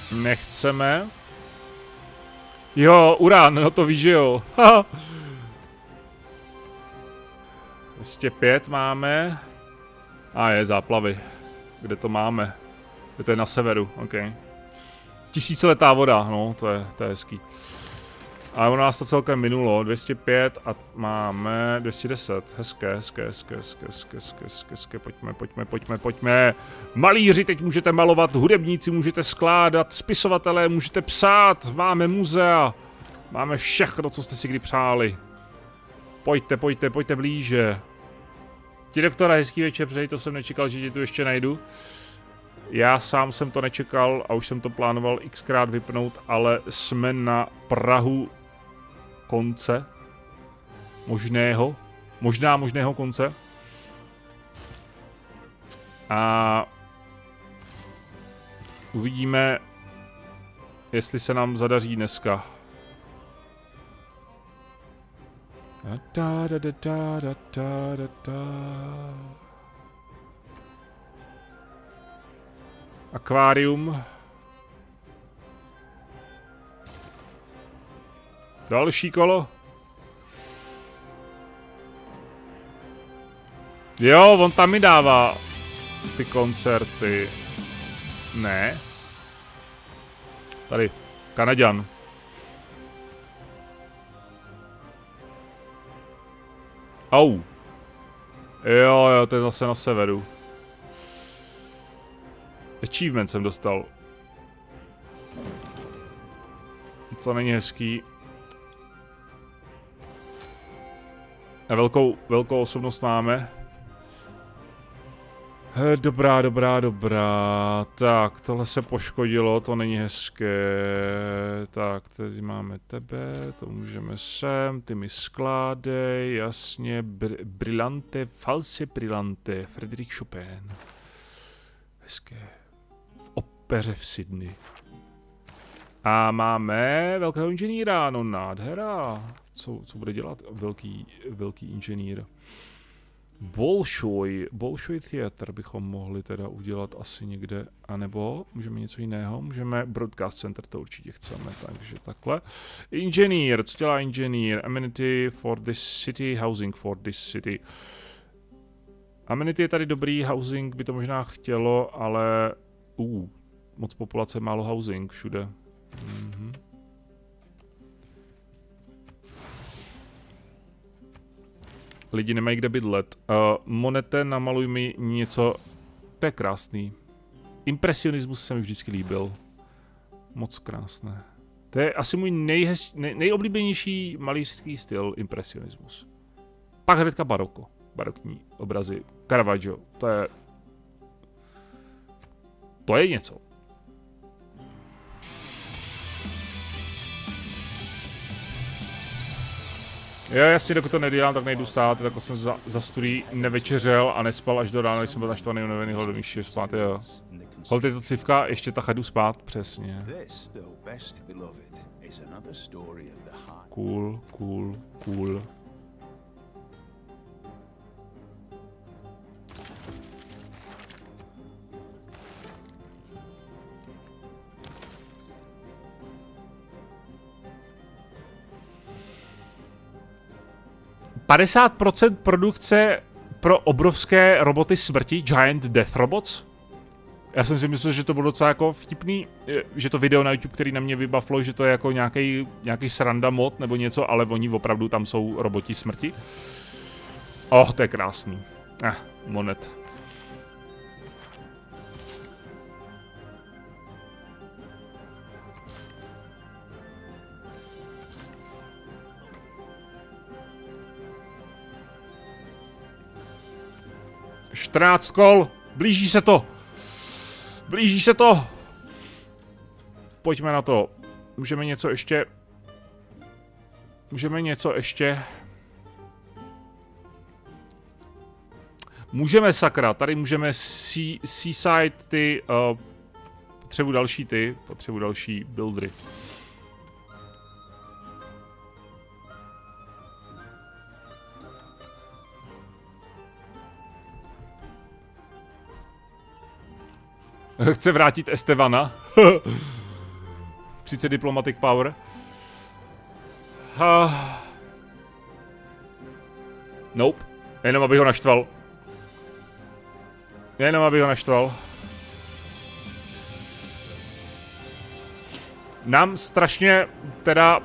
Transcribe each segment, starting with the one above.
Nechceme. Jo, urán, no to víš, že jo. 205 máme. A je záplavy. Kde to máme? To je na severu, ok. Tisíciletá voda, no, to je hezký. Ale ono nás to celkem minulo, 205 a máme 210, hezké, pojďme. Malíři teď můžete malovat, hudebníci můžete skládat, spisovatelé můžete psát, máme muzea, máme všechno, co jste si kdy přáli. Pojďte blíže. Ti doktora, hezký večer, přeji, to jsem nečekal, že tě tu ještě najdu. Já sám jsem to nečekal a už jsem to plánoval xkrát vypnout, ale jsme na prahu konce. Možného konce. A uvidíme, jestli se nám zadaří dneska. Akvárium. Další kolo. Jo, on tam mi dává ty koncerty. Ne. Tady, Kanaďan. Au. Jo, to je zase na severu. Achievement jsem dostal. To není hezký. A velkou osobnost máme. Dobrá. Tak, tohle se poškodilo, to není hezké. Tak, tady máme tebe, to můžeme sem, ty mi skládej, jasně, brillante, false brillante, Frédéric Chopin. Hezké. V opeře v Sydney. A máme velkého inženýra, no nádhera. Co bude dělat velký inženýr? Bolshoi Theater bychom mohli teda udělat asi někde, anebo můžeme něco jiného, můžeme Broadcast Center, to určitě chceme, takže takhle. Inženýr, co dělá inženýr? Amenity for this city, housing for this city. Amenity je tady dobrý, housing by to možná chtělo, ale moc populace, málo housing všude. Lidi nemají kde bydlet. Monete, namaluj mi něco. To je krásný. Impresionismus se mi vždycky líbil. Moc krásné. To je asi můj nejoblíbenější malířský styl, impresionismus. Pak hnedka baroko. Barokní obrazy. Caravaggio. To je něco. Jo, jasně, dokud to nedělám, tak nejdu stát, tak jsem za studií nevečeřel a nespal až do rána, když jsem byl naštvaný, unavený, hladový, šel spát, jo. Holt je to civka, ještě tak jdu spát, přesně. Cool. 50% produkce pro obrovské roboty smrti, Giant Death Robots. Já jsem si myslel, že to bylo docela jako vtipný, že to video na YouTube, který na mě vybaflo, že to je jako nějaký sranda mod nebo něco, ale oni opravdu tam jsou roboti smrti. To je krásný. Monet. Čtrnáct kol, blíží se to. Pojďme na to. Můžeme něco ještě. Můžeme, sakra, tady můžeme Seaside ty, potřebuji další buildry. Chce vrátit Estevana. 30 diplomatic power. Nope. Jenom abych ho naštval. Jenom abych ho naštval. Nám strašně teda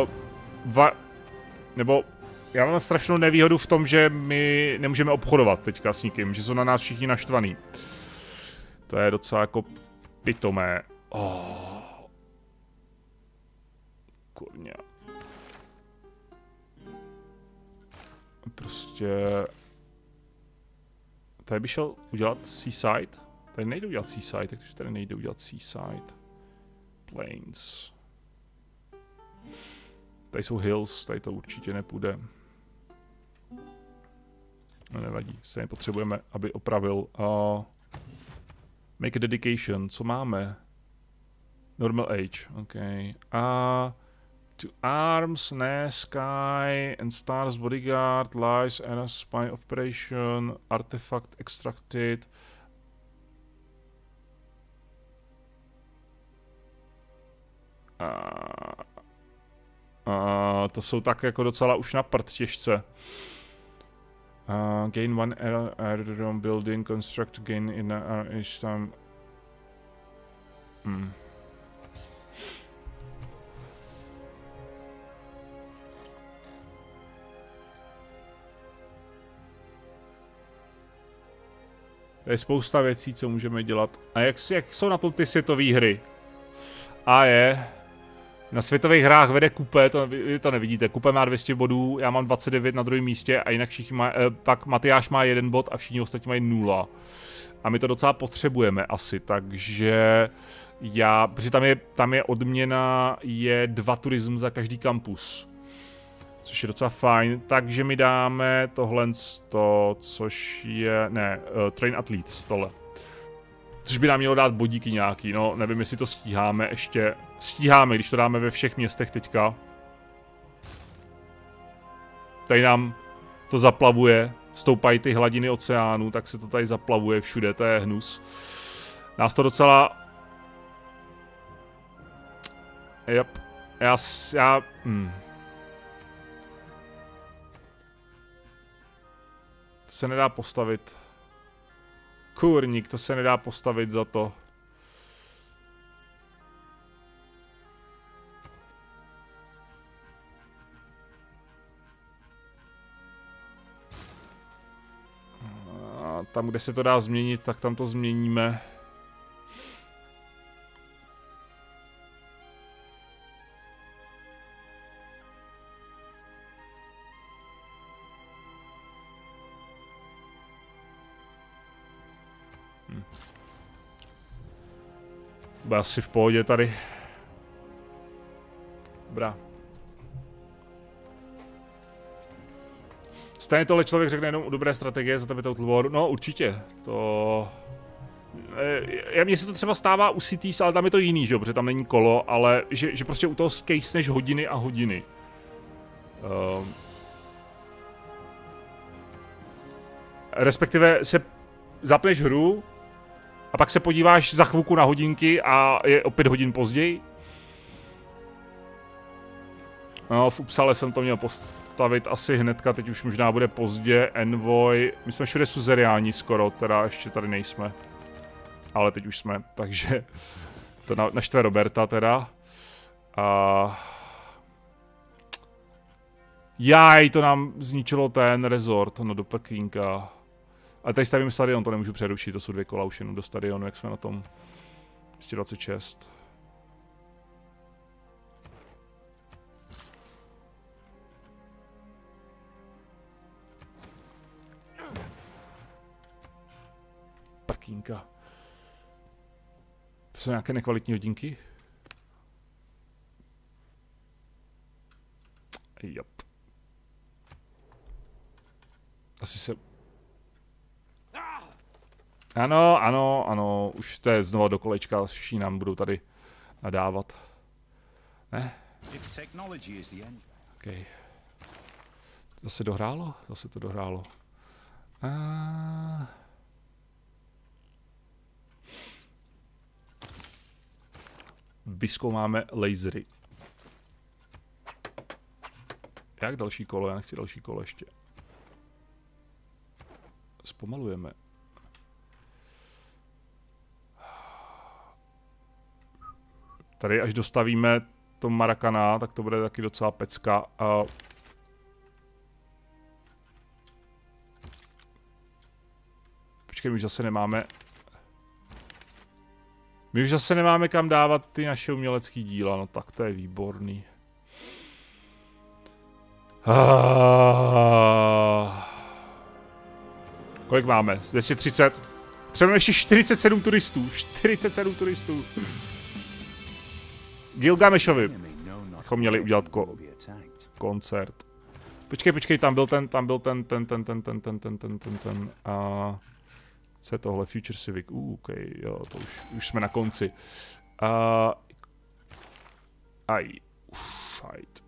nebo já mám strašnou nevýhodu v tom, že my nemůžeme obchodovat teďka s nikým, že jsou na nás všichni naštvaný. To je docela jako pitomé. Kurňa. Prostě... Tady by šel udělat Seaside. Tady nejde udělat Seaside, takže tady nejde udělat Seaside. Plains. Tady jsou hills, tady to určitě nepůjde. No nevadí, stejně potřebujeme, aby opravil. Make a dedication, co máme? Normal age, ok. To arms, Sky and Stars bodyguard, lies, and spy operation, artifact extracted. To jsou tak jako docela už na prd těžce. Gain one aerodrome building, construct gain in each time. To je spousta věcí, co můžeme dělat. A jak jsou na tom ty světové hry? Na světových hrách vede Kupe, vy to nevidíte. Kupe má 200 bodů, já mám 29 na druhém místě a jinak všichni pak Matyáš má 1 bod a všichni ostatní mají 0. A my to docela potřebujeme asi, takže protože tam je odměna, je 2 turism za každý kampus. Což je docela fajn, takže mi dáme tohle, což je, train athletes, tohle. Což by nám mělo dát bodíky nějaký, no nevím, jestli to stíháme ještě. Stíháme, když to dáme ve všech městech teďka. Tady nám to zaplavuje, stoupají ty hladiny oceánu, tak se to tady zaplavuje všude, to je hnus. Nás to docela... To se nedá postavit. Kurník, to se nedá postavit za to. A tam, kde se to dá změnit, tak tam to změníme. Bude asi v pohodě tady. Dobrá. Stejně tohle člověk řekne jenom dobré strategie za tebe Total War. No určitě. Mně se to třeba stává u Cities, ale tam je to jiný, že jo, protože tam není kolo, ale že prostě u toho skejsneš hodiny a hodiny. Respektive se zapneš hru a pak se podíváš za chvilku na hodinky a je o 5 hodin později. No, v Uppsale jsem to měl postavit asi hnedka, teď už možná bude pozdě. Envoy, my jsme všude suzeriáni skoro, teda ještě tady nejsme. Ale teď už jsme, takže to naštve Roberta teda. Jaj, to nám zničilo ten resort, no do pekínka. Ale tady stavím stadion, to nemůžu přerušit, to jsou 2 kola už jenom do stadionu, jak jsme na tom. 226. Prkínka. To jsou nějaké nekvalitní hodinky? Jop. Asi se... Ano, už to je znova do kolečka, všichni nám budou tady nadávat. Ne? Okay. Zase dohrálo? Zase to dohrálo. vyzkoumáme lasery. Jak další kolo? Já nechci další kolo ještě. Zpomalujeme. Tady až dostavíme to Marakana, tak to bude taky docela pecka. Počkej, my už zase nemáme... My už zase nemáme kam dávat ty naše umělecké díla, no tak to je výborný. Kolik máme? 230. Třeba ještě 47 turistů. 47 turistů. Gilgameshovi bychom měli udělat koncert. Počkej, tam byl ten. Co je tohle? Future Civic. OK, jo, to už jsme na konci. Šajt.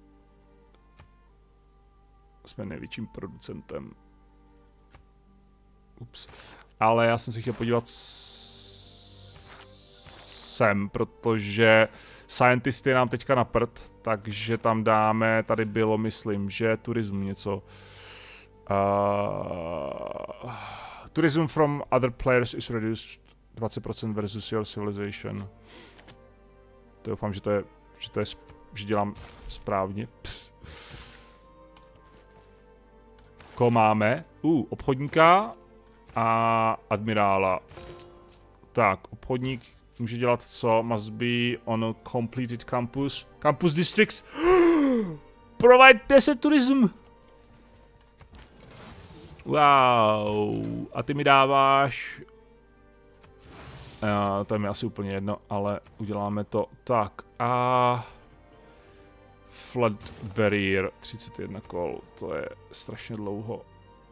Jsme největším producentem. Ups. Ale já jsem si chtěl podívat sem, protože Scientist je nám teďka na prd, takže tam dáme, tady bylo, myslím, že turism něco. Tourism from other players is reduced 20% versus your civilization. To doufám, že dělám správně. Koho máme? Obchodníka a admirála. Tak, obchodník může dělat co? Must be on a completed campus. Campus districts. Provide 10 tourism. Wow. A ty mi dáváš... to je mi asi úplně jedno, ale uděláme to tak. A... Flood barrier 31 kol, to je strašně dlouho.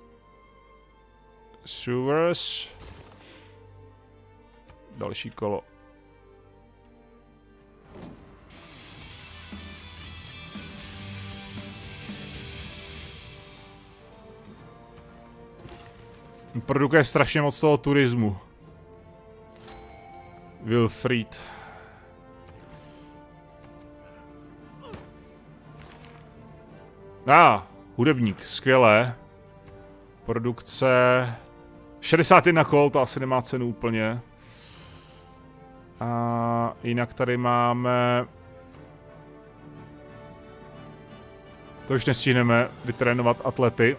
Sewers. Další kolo. Produkuje strašně moc toho turismu. Wilfried. Hudebník, skvělé. Produkce 61 kol, to asi nemá cenu úplně. A jinak tady máme... To už nestihneme vytrénovat atlety.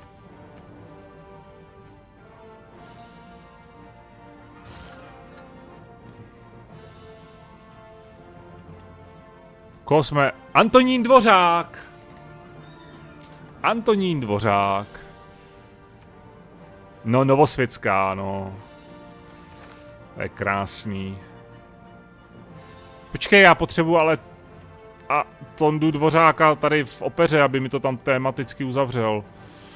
Koho jsme? Antonín Dvořák! Antonín Dvořák. No, Novosvětská, no. To je krásný. Počkej, já potřebuji ale... A Tondu Dvořáka tady v opeře, aby mi to tam tematicky uzavřel.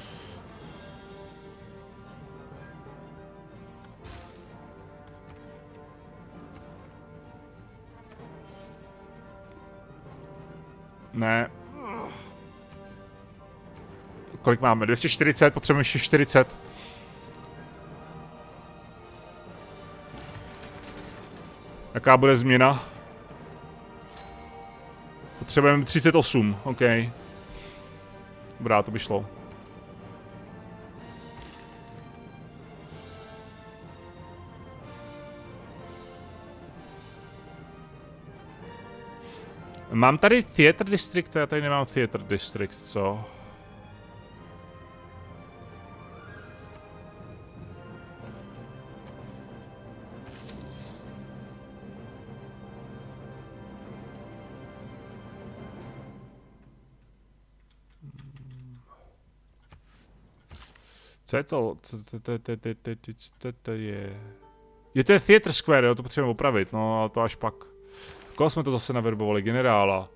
Ne. Kolik máme? 240, potřebujeme ještě 40. Jaká bude změna? Potřebujeme 38, OK. Dobrá, to by šlo. Mám tady Theater District, já tady nemám Theater District, co? Co je to? Co to je? Je to Theater Square, jo, to potřebujeme opravit, no ale to až pak. Koho jsme to zase naverbovali? Generála.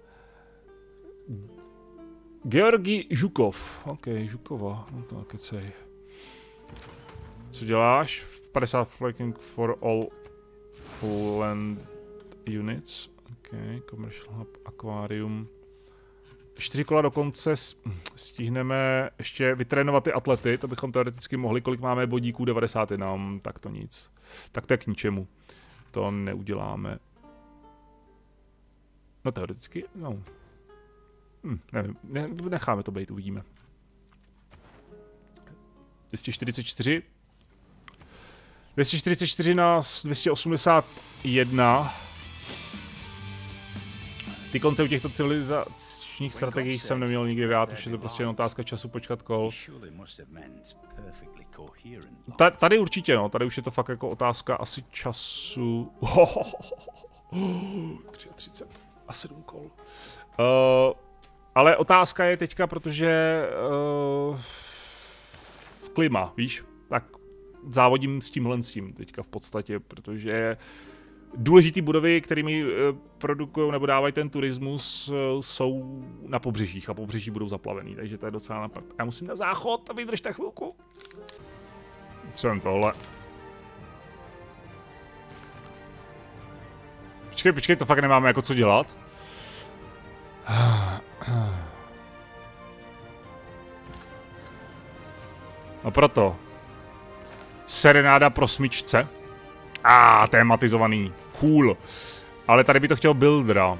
Georgi Žukov. OK, Žukova. No to kecej. Co děláš? 50 flanking for all land units. OK, commercial hub, aquarium. 4 kola do konce stihneme ještě vytrénovat ty atlety, to bychom teoreticky mohli, kolik máme bodíků, 90 nám, tak to nic. Tak to je k ničemu. To neuděláme. No teoreticky, no. Nevím, necháme to být, uvidíme. 244. 244 na 281. Ty konce u těchto civilizačních strategií jsem neměl nikdy rád, už je to prostě jen otázka času počkat kol. Tady určitě no, tady už je to fakt jako otázka asi času. 33 a 7 kol. Ale otázka je teďka, protože klima, víš, tak závodím s tímhle teďka v podstatě, protože důležitý budovy, kterými produkují nebo dávají ten turismus, jsou na pobřežích a pobřeží budou zaplavený, takže to je docela napad. Já musím na záchod a vydržte chvilku. Třeba tohle. Počkej, to fakt nemáme jako co dělat. No proto. Serenáda pro smyčce. Tematizovaný. Cool. Ale tady by to chtěl buildera.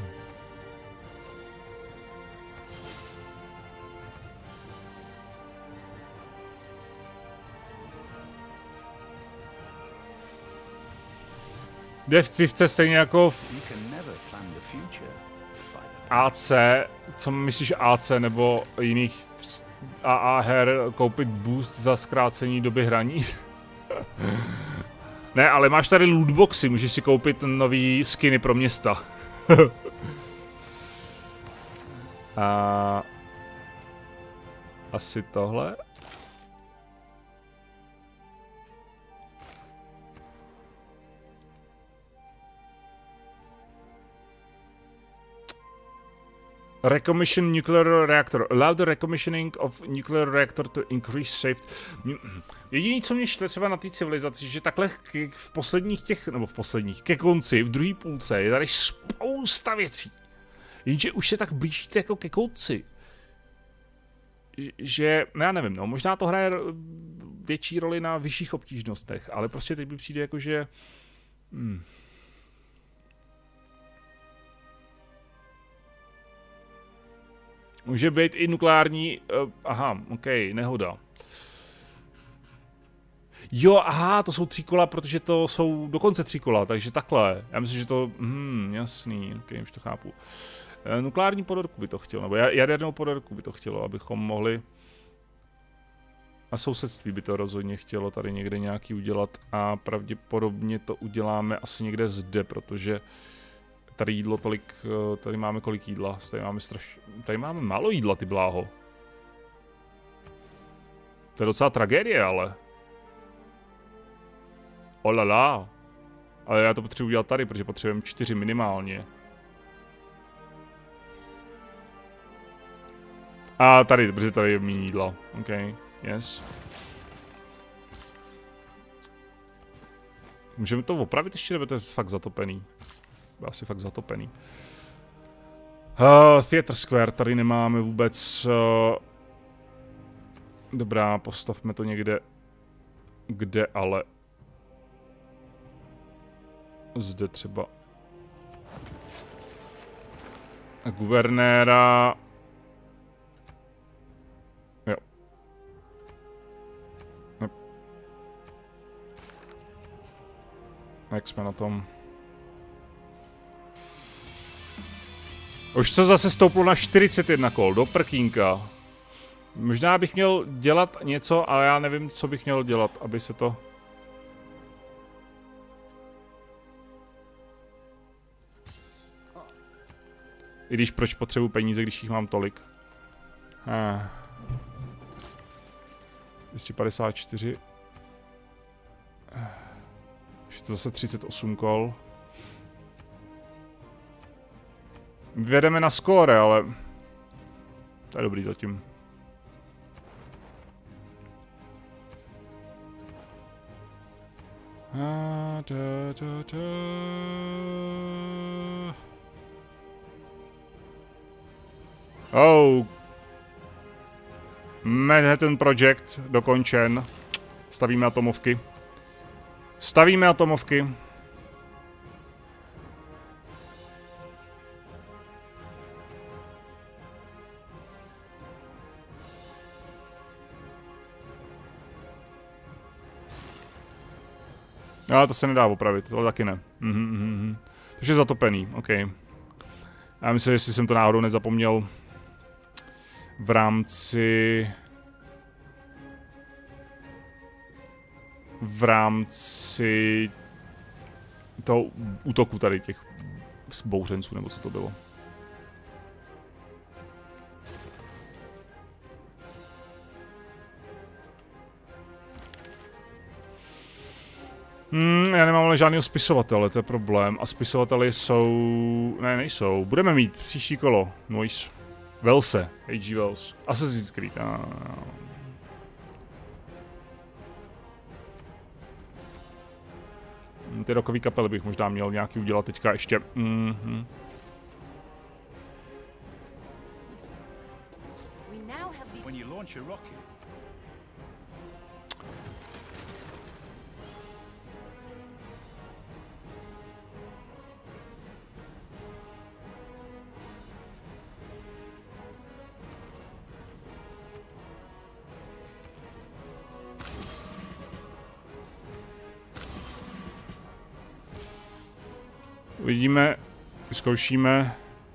Jde v cívce stejně jako v AC. Co myslíš AC nebo jiných AA her koupit boost za zkrácení doby hraní? Ne, ale máš tady lootboxy, můžeš si koupit nový skiny pro města. Asi tohle. Recommission nuclear reactor. Allow the recommissioning of nuclear reactor to increase safety. Jediný, co mě štve třeba na té civilizaci, že takhle v posledních ke konci, v druhé půlce, je tady spousta věcí. Jenže už se tak blížíte jako ke konci. Že, já nevím, no, možná to hraje větší roli na vyšších obtížnostech, ale prostě teď mi přijde jako, že... Může být i nukleární, nehoda. Jo, to jsou 3 kola, protože to jsou dokonce 3 kola, takže takhle. Já myslím, že to, jasný, už to chápu. Nukleární ponorku by to chtělo, nebo jadernou ponorku by to chtělo, abychom mohli... A sousedství by to rozhodně chtělo tady někde nějaký udělat a pravděpodobně to uděláme asi někde zde, protože... Tady jídlo tolik, tady máme kolik jídla, tady máme málo jídla, ty bláho. To je docela tragédie, ale. Olala. Ale já to potřebuji udělat tady, protože potřebujeme 4 minimálně. A tady, protože tady je méně jídla. OK, yes. Můžeme to opravit ještě, nebo to je fakt zatopený? Asi fakt zatopený. Theater Square, tady nemáme vůbec... Dobrá, postavme to někde... Kde ale... Zde třeba... Guvernéra... Jo. Jak jsme na tom? Už co zase stouplo na 41 kol, do prkínka. Možná bych měl dělat něco, ale já nevím, co bych měl dělat, aby se to... I když proč potřebuji peníze, když jich mám tolik. 254. Už je to zase 38 kol. Vedeme na skóre, ale... To je dobrý zatím. Manhattan Project dokončen. Stavíme atomovky. Ale to se nedá opravit, to taky ne. Takže je zatopený, OK. Já myslím, že jsem to náhodou nezapomněl v rámci toho útoku tady těch bouřenců, nebo co to bylo. Já nemám ale žádného spisovatele, to je problém. A spisovateli jsou... Ne, nejsou. Budeme mít příští kolo. Noise. Velse. H.G. Wells. Assassin's Creed. Ty rokový kapely bych možná měl nějaký udělat teďka ještě. Uvidíme, vyzkoušíme.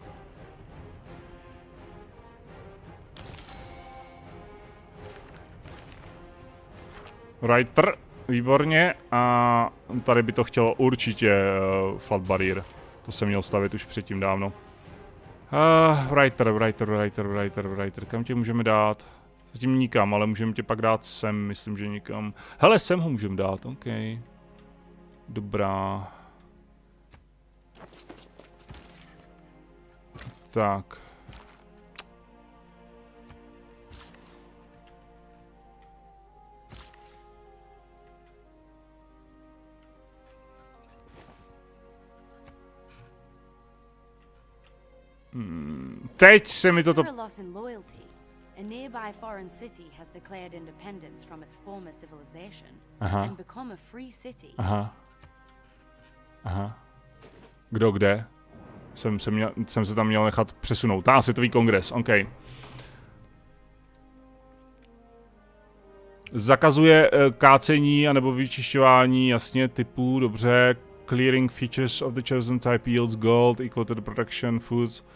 Writer, výborně. A tady by to chtělo určitě flat barrier. To jsem měl stavit už předtím dávno. Writer. Kam tě můžeme dát? Zatím nikam, ale můžeme tě pak dát sem, myslím, že nikam. Hele, sem ho můžeme dát, OK. Dobrá. Tak. Teď se mi toto... A nearby foreign city has declared independence from its former civilization and become a free city. Kdo kde? Jsem se tam měl nechat přesunout. Světový kongres, OK. Zakazuje kácení anebo vyčišťování, jasně, typů, dobře. Clearing features of the chosen type yields gold, equal to the production foods.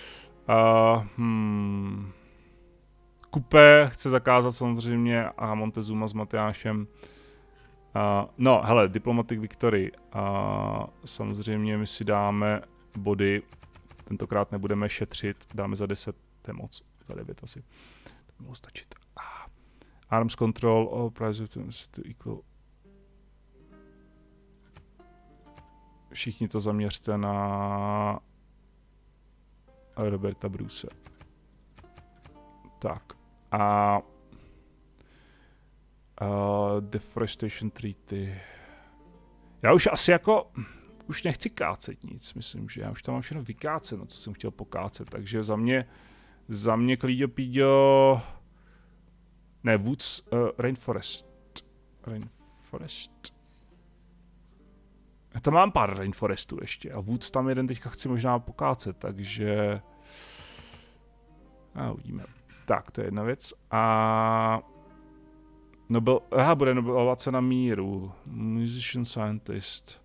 Kupé chce zakázat samozřejmě a Montezuma s Matyášem. No, hele, Diplomatic Victory. Samozřejmě my si dáme body. Tentokrát nebudeme šetřit. Dáme za 10, to je moc. Za 9 asi. To by mohlo stačit. Arms control, all price to equal. Všichni to zaměřte na Roberta Bruce. Tak. Deforestation Treaty. Já už asi jako... Už nechci kácet nic, myslím, že já už tam mám všechno vykáceno, co jsem chtěl pokácet, takže za mě Klíďo Píďo... Ne, Woods, Rainforest. Já tam mám pár Rainforestů ještě a Woods tam jeden teďka chci možná pokácet, takže... uvidíme. Tak, to je jedna věc. Bude Nobelová cena míru. Musician Scientist.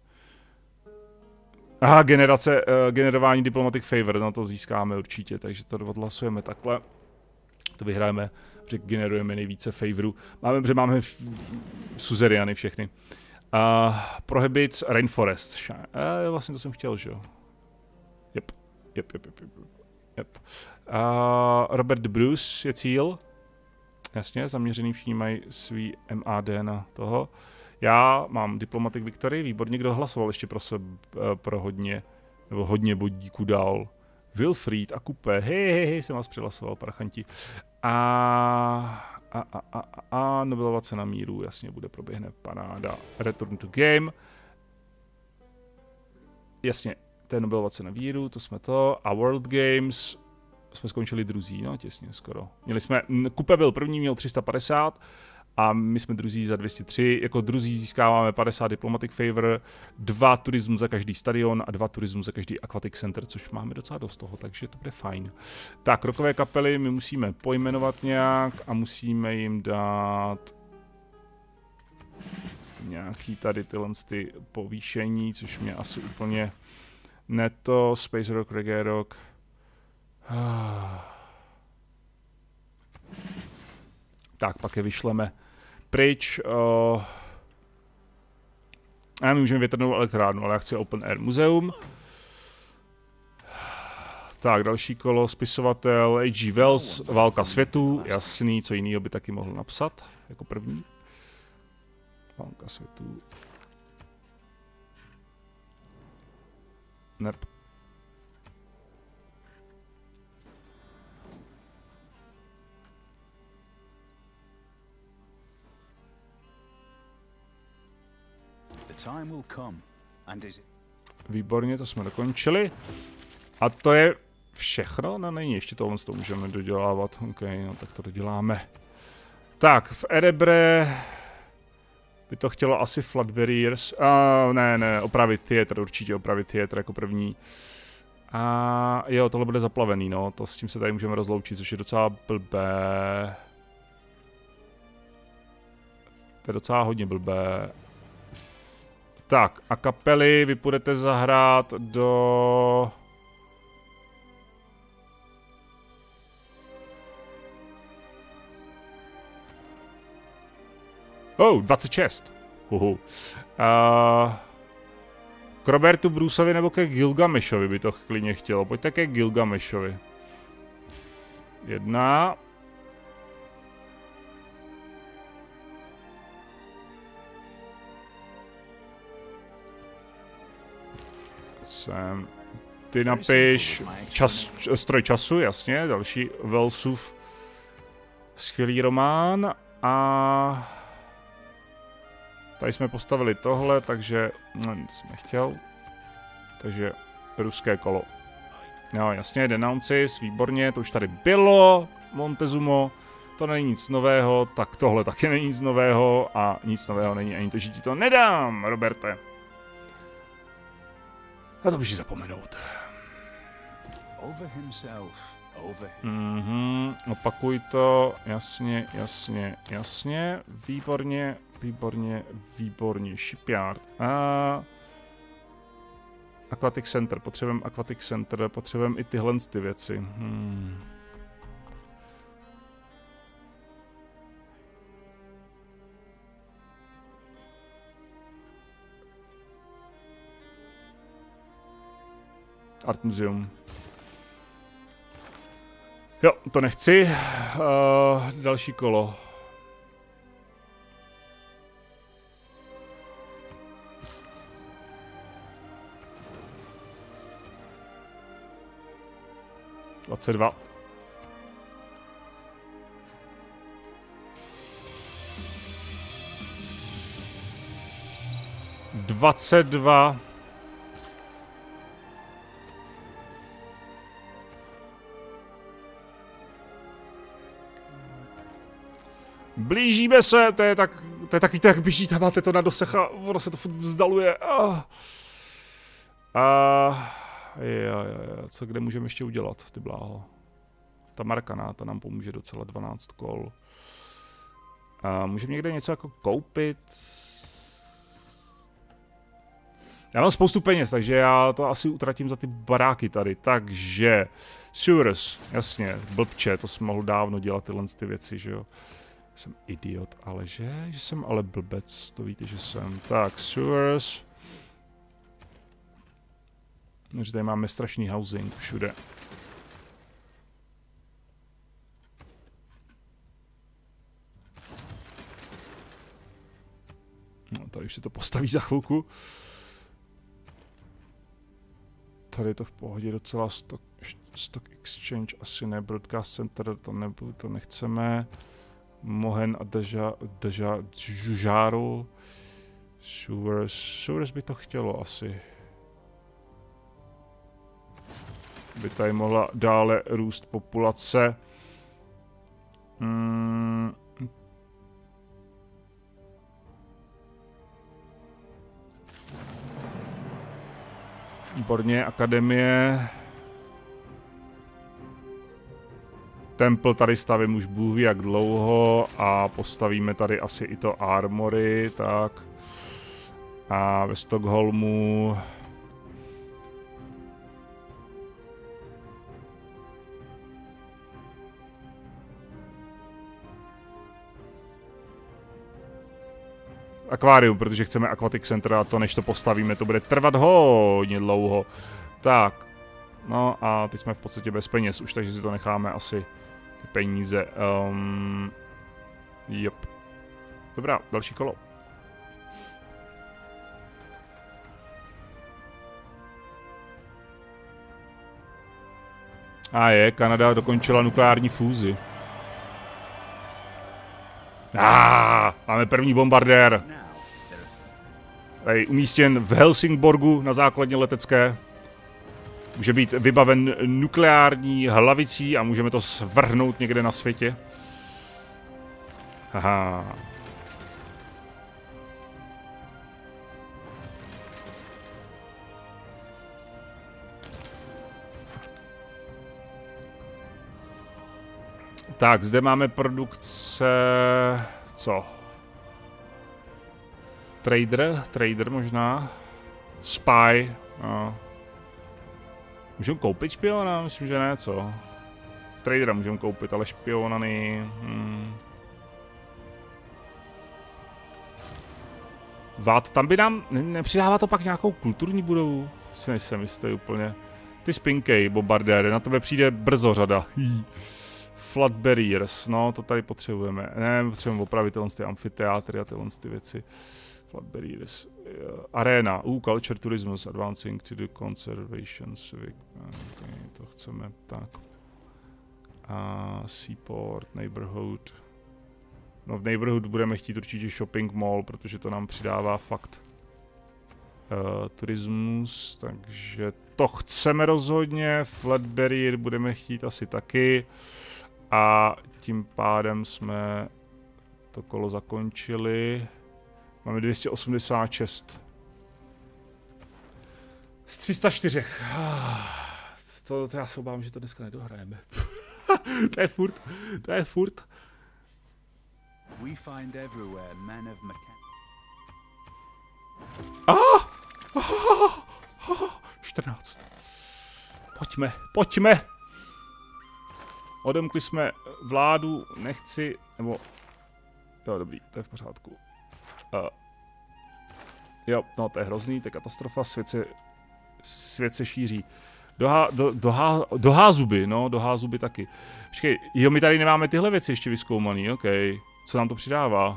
Generování Diplomatic Favor, no to získáme určitě, takže to odhlasujeme takhle. To vyhrajeme, že generujeme nejvíce favorů. Máme suzeriany všechny. Prohibits Rainforest. Vlastně to jsem chtěl, že jo? Yep. Robert Bruce je cíl. Jasně, zaměřený všichni mají svý MAD na toho. Já mám Diplomatic Victory, výborně, kdo hlasoval ještě pro hodně bodíků dál. Wilfried a Kupé, hej, jsem vás přihlasoval, parchanti. Nobelova cena míru, jasně, proběhne paráda. Return to game. Jasně, to je Nobelova cena míru, to jsme to. A World Games jsme skončili druzí, no těsně skoro. Kupé byl první, měl 350 a my jsme druzí za 203. Jako druzí získáváme 50 Diplomatic Favor, 2 turism za každý stadion a 2 turism za každý Aquatic Center, což máme docela dost toho, takže to bude fajn. Tak, rokové kapely my musíme pojmenovat nějak a musíme jim dát nějaký tady tyhle ty povýšení, což mě asi úplně neto, Space Rock, Reggae Rock. Tak, pak je vyšleme pryč. A my můžeme větrnou elektrárnu, ale já chci Open Air muzeum. Tak, další kolo, spisovatel H.G. Wells, Válka světů, jasný, co jiného by taky mohl napsat, jako první. Válka světů. Nep. Výborně, to jsme dokončili. A to je všechno? No není, ještě tohle to můžeme dodělávat. OK, no tak to doděláme. Tak, v Erebre by to chtělo asi Flood Barriers. Ne, opravit theater, určitě opravit theater jako první. A jo, tohle bude zaplavený, no, to s tím se tady můžeme rozloučit, což je docela blbé. To je docela hodně blbé. Tak, a kapely vy půjdete zahrát do... Oh, 26. K Robertu Bruceovi nebo ke Gilgameshovi by to klidně chtělo. Pojďte ke Gilgameshovi. 1. Sem. Ty napiš stroj času, jasně, další Wellsův skvělý román. A tady jsme postavili tohle, takže no, nic jsem nechtěl. Takže ruské kolo. Jo, jasně, Denounces, výborně, to už tady bylo, Montezumo, to není nic nového, tak tohle taky není nic nového a nic nového není ani to, že ti to nedám, Roberte. A to můžeš zapomenout. Opakuj to, jasně, jasně, jasně, výborně, výborně, výborně, Shipyard. Aquatic Center, potřebujeme Aquatic Center, potřebujeme i tyhle ty věci. Art Museum. Jo, to nechci. Další kolo. (22) 22. Blížíme se, to je taky tak běžíte, máte to na dosah a ono se to furt vzdaluje. Co kde můžeme ještě udělat, ty bláho. Ta Markaná, ta nám pomůže docela 12 kol. Můžeme někde něco jako koupit? Já mám spoustu peněz, takže já to asi utratím za ty baráky tady, takže... Sewers, jasně, blbče, to jsem mohl dávno dělat tyhle ty věci, že jo. Jsem idiot, ale že jsem ale blbec, to víte, že jsem. Tak, Sewers. Takže tady máme strašný housing všude. No, tady už se to postaví za chvilku. Tady je to v pohodě docela stock exchange, asi ne, broadcast center, to nechceme. Mohen a Žáru. Sewers by to chtělo asi. By tady mohla dále růst populace. Výborně, akademie. Temple tady stavím už bůh ví jak dlouho a postavíme tady asi i to armory, tak. A ve Stockholmu... Akvárium, protože chceme Aquatic Center a to, než to postavíme, to bude trvat hodně dlouho. Tak, no a teď jsme v podstatě bez peněz už, takže si to necháme asi ty peníze. Jop. Dobrá, další kolo. A Kanada dokončila nukleární fúzi. Máme první bombardér. Umístěn v Helsingborgu na základně letecké. Může být vybaven nukleární hlavicí a můžeme to svrhnout někde na světě. Haha. Tak, zde máme produkce... Co? Trader možná. Spy. No. Můžeme koupit špiona? Myslím, že ne, co? Tradera můžeme koupit, ale špiona ne. Vád, tam by nám... Nepřidává to pak nějakou kulturní budovu? Si nejsem jistý úplně. Ty Spinkej, bombardéry, na tebe přijde brzo řada. Flood barriers, no to tady potřebujeme. Ne, potřebujeme opravit ty amfiteátry a tyhle věci. Flood barriers. Arena, culture, tourismus, advancing to the conservation civic. Okay, to chceme, tak. Seaport, neighborhood. No v neighborhood budeme chtít určitě shopping mall, protože to nám přidává fakt turismus, takže to chceme rozhodně. Flood barrier budeme chtít asi taky. A tím pádem jsme to kolo zakončili. Máme 286. Z 304. To já se obávám, že to dneska nedohrajeme. To je furt. We find everywhere men of 14. Pojďme. Odemkli jsme vládu, nechci, nebo... Jo, dobrý, to je v pořádku. Jo, no to je hrozný, to je katastrofa, svět se šíří. Doházuby taky. Počkej, jo, my tady nemáme tyhle věci ještě vyzkoumaný, ok. Co nám to přidává?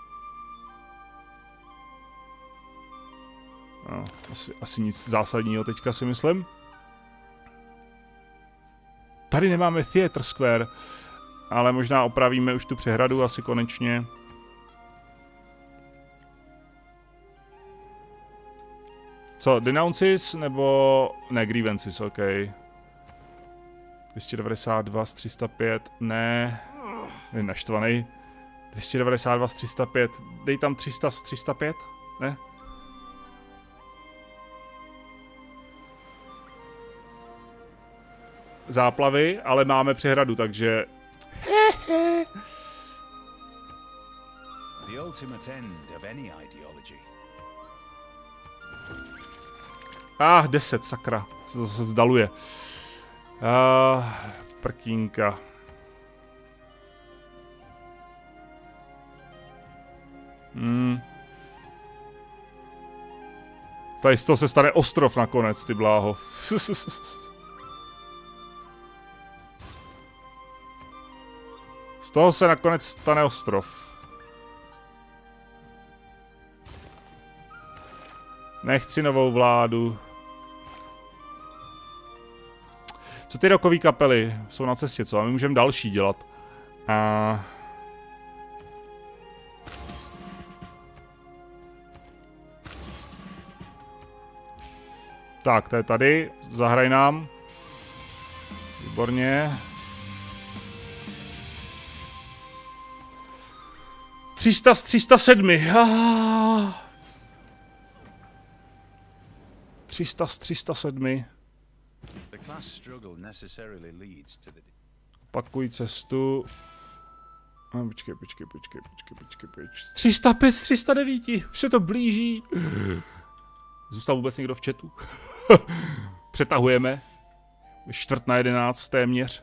No, asi nic zásadního teďka si myslím. Tady nemáme Theatre Square, ale možná opravíme už tu přehradu asi konečně. Co, Denounces nebo... Ne, Grievances, ok. 292 z 305, ne. Je naštvaný. 292 z 305, dej tam 300 z 305, ne? Záplavy, ale máme přehradu, takže... The ultimate end of any ideology. 10, sakra, se zase vzdaluje. Prkínka. Tady z toho se stane ostrov nakonec, ty bláho. Z toho se nakonec stane ostrov. Nechci novou vládu. Co ty rockové kapely? Jsou na cestě, co? A my můžeme další dělat. Tak, to je tady. Zahraj nám. Výborně. 300 z 307. 300 z 307. Opakuj cestu. Počkej. 305, 309, už se to blíží. Zůstal vůbec někdo v chatu? Přetahujeme. 10:45 téměř.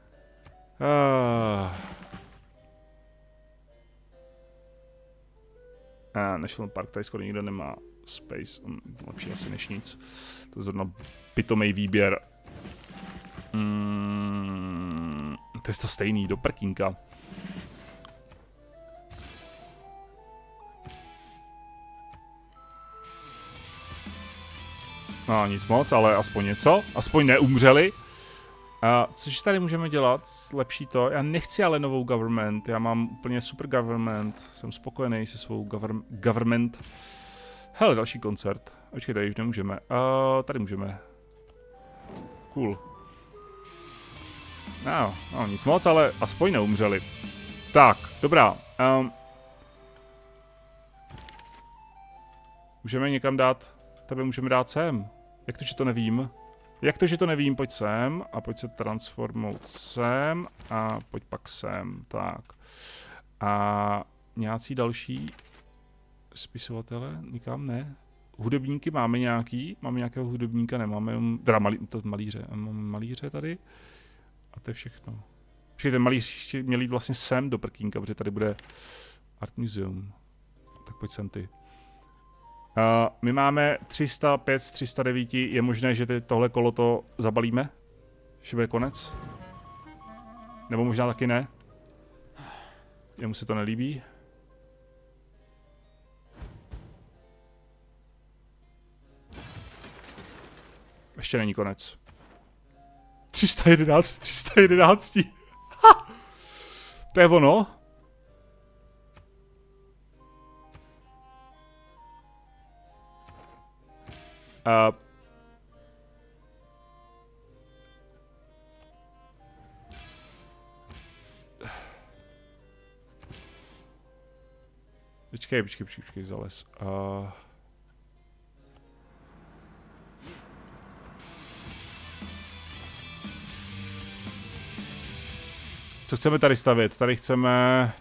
National Park, tady skoro nikdo nemá space, lepší asi než nic. To je zrovna pitomej výběr. To je to stejný, do prkínka. No nic moc, ale aspoň něco. Aspoň neumřeli. Což tady můžeme dělat? Lepší to. Já nechci ale novou government. Já mám úplně super government. Jsem spokojený se svou government. Hele, další koncert. Počkej, tady už nemůžeme. Tady můžeme. Cool. No, nic moc, ale aspoň neumřeli. Tak, dobrá. Můžeme někam dát... Tebe můžeme dát sem. Jak to, že to nevím? Jak to, že to nevím? Pojď sem a pojď se transformout sem a pojď pak sem. Tak. A nějací další spisovatele? Nikam ne? Hudebníky máme nějaký? Máme nějakého hudebníka? Nemáme. Teda malíře. Máme malíře tady. A to je všechno. Počkej, ten malíř měl jít vlastně sem do prkínka, protože tady bude Art Museum. Tak pojď sem ty. My máme 305 z 309, je možné, že tohle kolo to zabalíme? Že bude konec? Nebo možná taky ne? Jemu se to nelíbí? Ještě není konec. 311 z 311. To je ono? Počkej, zales. Co chceme tady stavět? Tady chceme...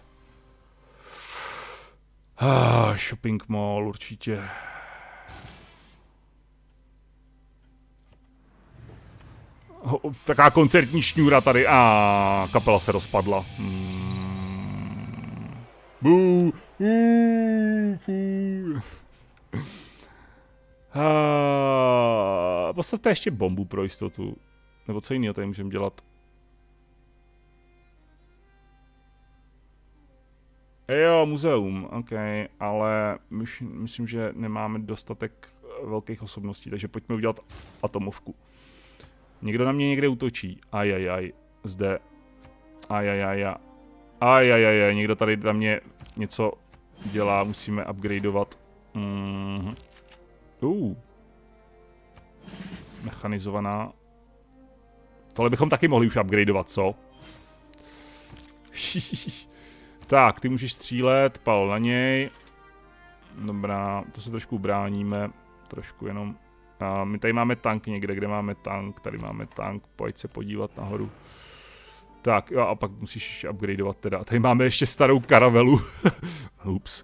shopping mall určitě. Taká koncertní šňůra tady. Kapela se rozpadla. Postavte ještě bombu pro jistotu. Nebo co jiného tady můžeme dělat? Jo, muzeum, ok, ale myslím, že nemáme dostatek velkých osobností, takže pojďme udělat atomovku. Někdo na mě někde útočí. Ajajaj, zde. Ajajaj, někdo tady na mě něco dělá, musíme upgradeovat. Mechanizovaná. Tohle bychom taky mohli už upgradeovat, co? Tak, ty můžeš střílet, pal na něj. Dobrá, to se trošku bráníme. Trošku jenom. My tady máme tank někde, kde máme tank. Tady máme tank, pojď se podívat nahoru. Tak, jo, a pak musíš upgradeovat teda. Tady máme ještě starou karavelu. Ups.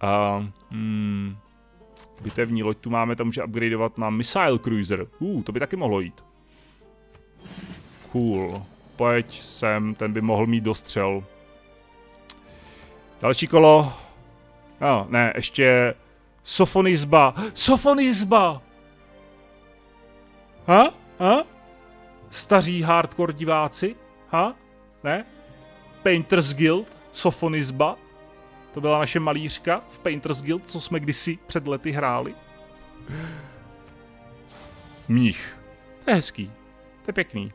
Bitevní loď tu máme, tam může upgradeovat na missile cruiser. To by taky mohlo jít. Cool. Pojď sem, ten by mohl mít dostřel. Další kolo. Ne, ještě Sofonisba. Sofonisba! Staří hardcore diváci? Ne? Painters Guild, Sofonisba. To byla naše malířka v Painters Guild, co jsme kdysi před lety hráli. Mních. To je hezký. To je pěkný.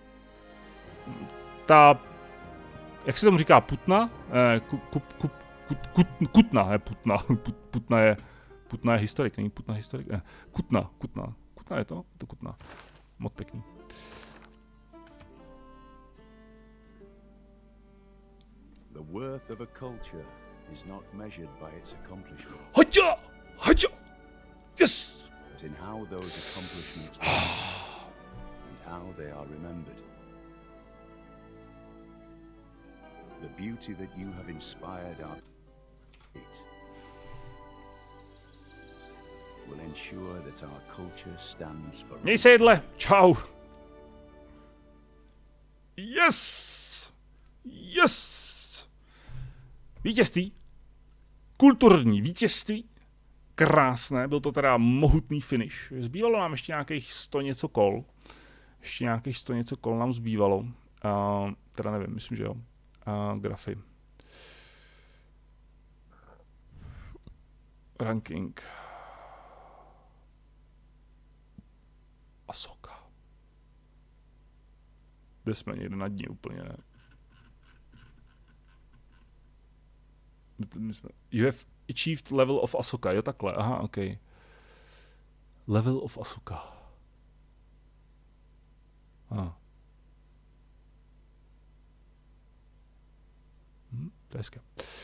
Jak se tomu říká, putna? Kutna je putna. Putna je historik, není putna historik. Kutna je to? To Kutna. Moc pěkný. The worth of a culture is not measured by its accomplishments. Hacha! Yes! But in how those accomplishments and how they are remembered. The beauty that you have inspired our will ensure that our culture stands for. Měj se, jedle. Čau. Yes! Yes! Vítězství. Kulturní vítězství. Krásné, byl to teda mohutný finish. Zbývalo nám ještě nějakých 100 něco kol. Ještě nějakých 100 něco kol nám zbývalo. Teda nevím, myslím, že jo. Grafy. Ranking. Ahsoka. Kde jsme někde nad ní úplně, ne? You have achieved level of Ahsoka, jo takhle, aha, ok. Level of Ahsoka. To je hezké.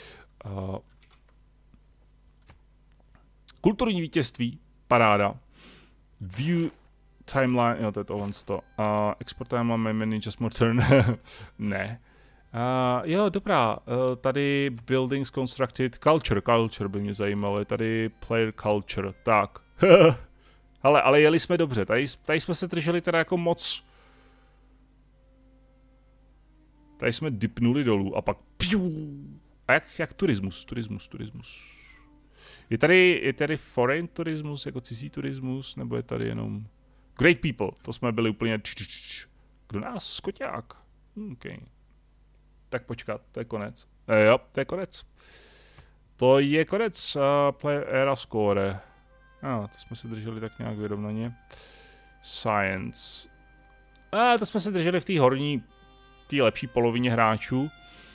Kulturní vítězství, paráda. View timeline, jo, to je tohle z toho. Export timeline, many just more turn. Ne. Jo, dobrá. Tady buildings constructed, culture by mě zajímalo. Je tady player culture, tak. ale jeli jsme dobře. Tady jsme se drželi teda jako moc. Tady jsme dipnuli dolů a pak piu. A jak turismus. Je tady foreign turismus, jako cizí turismus, nebo je tady jenom great people, to jsme byli úplně kdo nás, skoťák. Okay. Tak počkat, to je konec. Jo, to je konec. To je konec play era score. To jsme se drželi tak nějak vyrovnaně. Science. To jsme se drželi v té horní, té lepší polovině hráčů.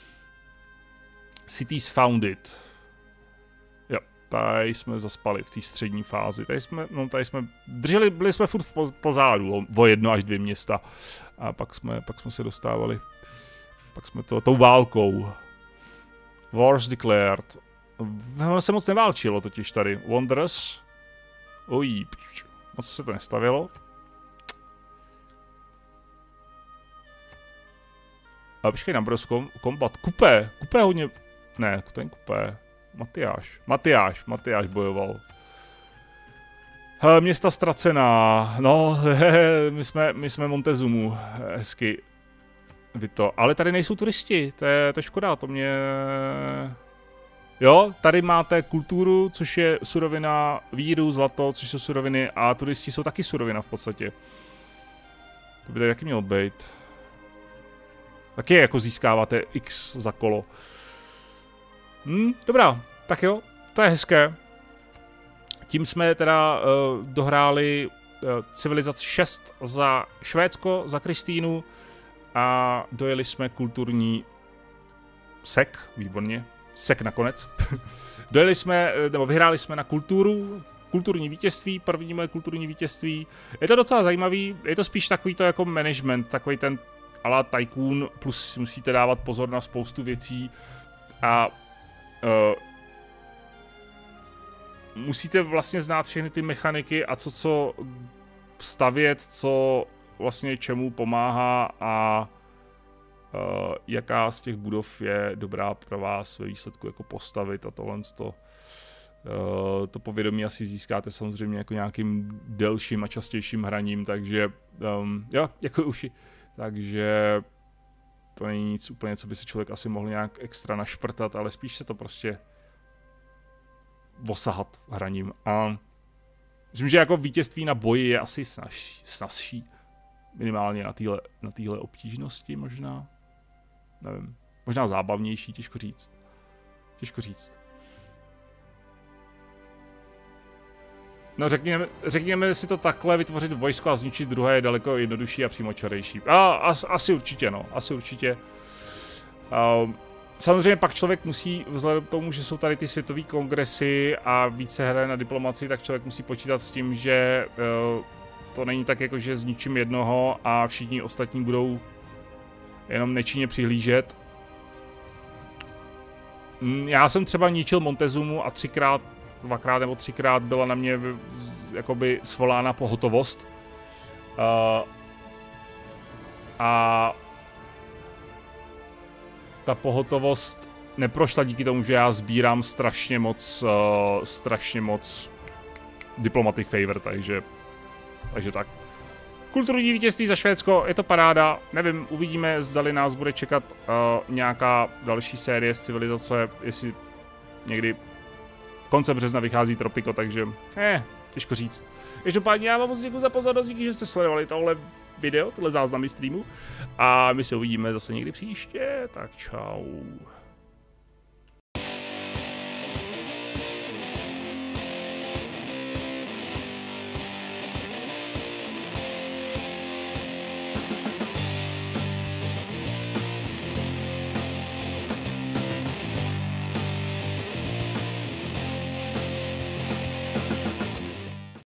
Cities founded. Jo, tady jsme zaspali v té střední fázi. Tady jsme drželi, byli jsme furt pozadu o 1 až 2 města. A pak jsme se dostávali. Pak jsme tou válkou. Wars declared. Ono se moc neválčilo totiž tady. Wonders. Moc se to nestavilo. A počkej, na Bros Combat. Kupé hodně. Ne, to je Kupé. Matyáš bojoval. Města ztracená. No, my jsme Montezumu. Hezky. Vy to. Ale tady nejsou turisti. To je škoda, to mě. Jo, tady máte kulturu, což je surovina, víru, zlato, což jsou suroviny, a turisti jsou taky surovina v podstatě. To by tady taky mělo být. Taky jako získáváte X za kolo. Dobrá, tak jo, to je hezké. Tím jsme teda dohráli civilizaci 6 za Švédsko, za Kristýnu a dojeli jsme kulturní sek, výborně, sek nakonec. Dojeli jsme, nebo vyhráli jsme na kulturní vítězství, první moje kulturní vítězství. Je to docela zajímavý, je to spíš takový to jako management, takový ten a la Tycoon, plus musíte dávat pozor na spoustu věcí a musíte vlastně znát všechny ty mechaniky a co stavět, co vlastně čemu pomáhá a jaká z těch budov je dobrá pro vás ve výsledku jako postavit a tohle to povědomí asi získáte samozřejmě jako nějakým delším a častějším hraním, takže jo, jako uši. Takže to není nic úplně, co by si člověk asi mohl nějak extra našprtat, ale spíš se to prostě osahat hraním. A myslím, že jako vítězství na boji je asi snazší. Minimálně na téhle obtížnosti možná. Nevím. Možná zábavnější, těžko říct. No řekněme si to takhle, vytvořit vojsko a zničit druhé je daleko jednodušší a přímočarejší. Asi určitě, no. Asi určitě. Samozřejmě pak člověk musí, vzhledem k tomu, že jsou tady ty světové kongresy a více hraje na diplomaci, tak člověk musí počítat s tím, že to není tak jako, že zničím jednoho a všichni ostatní budou jenom nečinně přihlížet. Já jsem třeba ničil Montezumu a dvakrát nebo třikrát byla na mě jakoby svolána pohotovost. A ta pohotovost neprošla díky tomu, že já sbírám strašně moc diplomatic favor, takže tak. Kulturní vítězství za Švédsko, je to paráda, nevím, uvidíme, zdali nás bude čekat nějaká další série z civilizace, jestli někdy koncem března vychází Tropico, takže těžko říct. Každopádně já vám moc děkuji za pozornost, díky, že jste sledovali tohle video, tohle záznamy streamu a my se uvidíme zase někdy příště, tak čau.